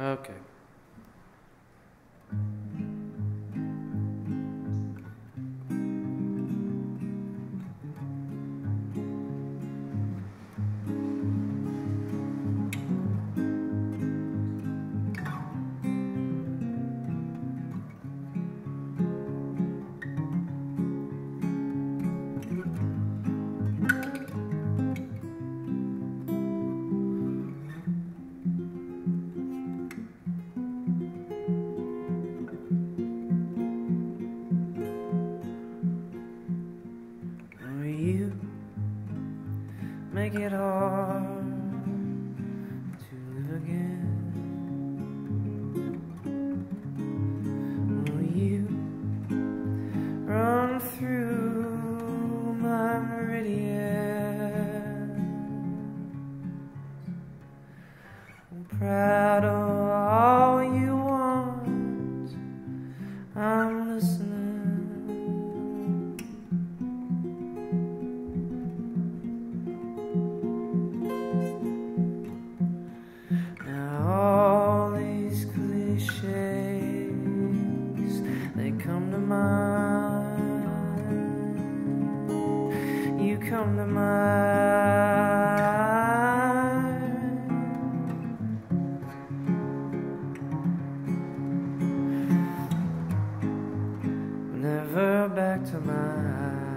Okay. You make it hard to live again. Will you run through my meridian? I'm proud of all you want. I'm listening. All these cliches, they come to mind. You come to mind. Never back to mind.